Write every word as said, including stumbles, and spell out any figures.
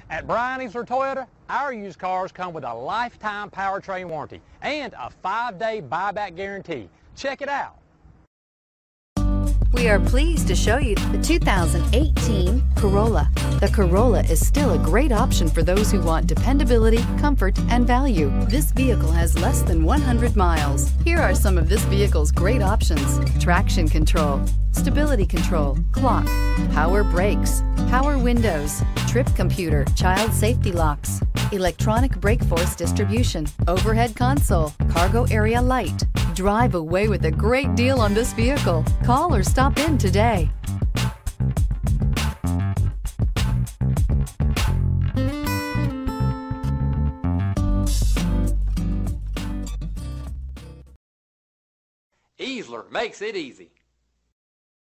At Bryan Easler Toyota, our used cars come with a lifetime powertrain warranty and a five-day buyback guarantee. Check it out. We are pleased to show you the two thousand eighteen Corolla. The Corolla is still a great option for those who want dependability, comfort, and value. This vehicle has less than one hundred miles. Here are some of this vehicle's great options: traction control, stability control, clock, power brakes, power windows, trip computer, child safety locks, electronic brake force distribution, overhead console, cargo area light. Drive away with a great deal on this vehicle. Call or stop in today. Easler makes it easy.